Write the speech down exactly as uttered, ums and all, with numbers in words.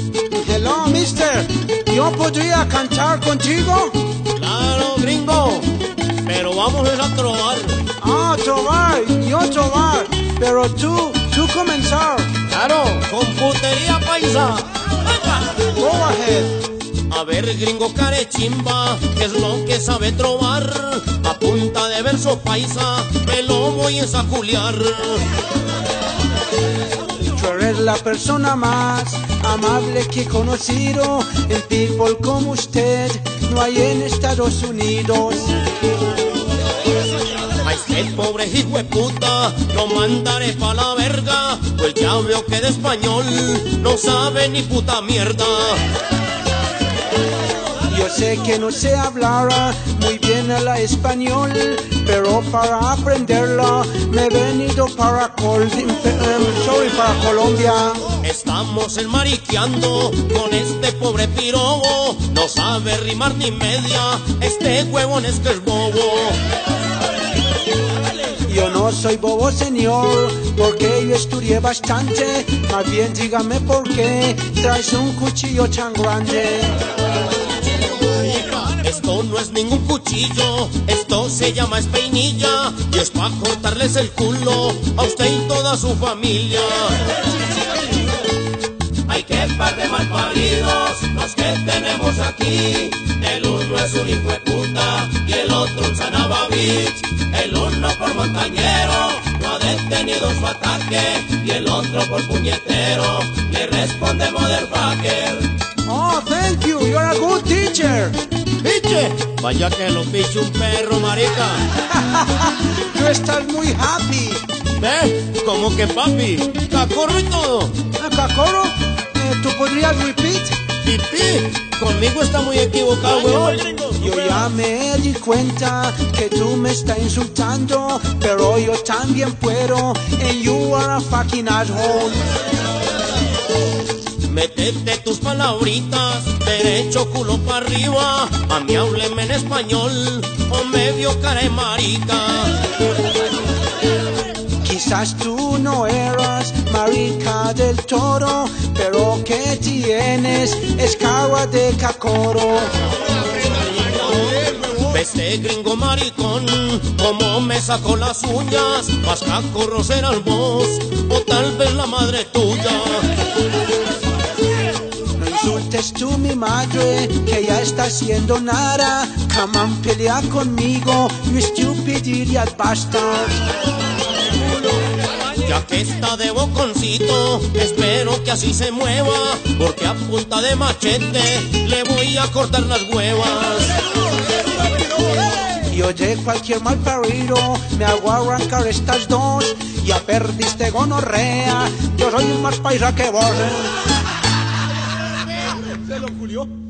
Hello, mister. ¿Yo podría cantar contigo? Claro, gringo. Pero vamos a trobar. Ah, trobar. Yo trobar. Pero tú, tú comenzar. Claro, con putería paisa. Go ahead. A ver, gringo carechimba, ¿qué es lo que sabe trobar? A punta de verso paisa, me lo voy a saculiar. Tú eres la persona más amable que he conocido. En people como usted no hay en Estados Unidos. A este pobre hijo de puta lo mandaré pa' la verga, pues ya veo que de español no sabe ni puta mierda. Yo sé que no sé hablar muy bien el español, pero para aprenderla me he venido para, Col sorry, para Colombia. Estamos enmariqueando con este pobre pirobo, no sabe rimar ni media, este huevón es que es bobo. Yo no soy bobo, señor, porque yo estudié bastante. Más bien dígame por qué traes un cuchillo tan grande. Esto no es ningún cuchillo, esto se llama espeinilla, y es pa' cortarles el culo a usted y toda su familia. Hay que par de malparidos los que tenemos aquí. El uno es un hijo de puta y el otro un sanababich. El uno por montañero no ha detenido su ataque, y el otro por puñetero le responde motherfucker. Oh, thank you, you're a good teacher. ¡Piche! Vaya que lo piche un perro, marica. Tú estás muy happy. ¿Ves? Como que papi, cacorro y todo. Cacoro, eh, ¿tú podrías repeat? Pipí, conmigo está muy equivocado, weón. Yo ya me di cuenta que tú me estás insultando, pero yo también puedo, and you are a fucking asshole. Métete tus palabritas, derecho culo para arriba. A mí hábleme en español, o me vio cara de marica. Quizás tú no eras marica del todo, pero que tienes es cara de cacoro. Este gringo maricón, como me sacó las uñas, más cacorro serás vos, o tal vez la madre tuya. No insultes tú mi madre, que ya está haciendo nada. Come on, pelea conmigo, you stupid idiot bastard. Ya que está de boconcito, espero que así se mueva, porque a punta de machete le voy a cortar las huevas. Yo de cualquier mal parido me hago arrancar estas dos. Ya perdiste gonorrea, yo soy más paisa que vos. Se lo culió.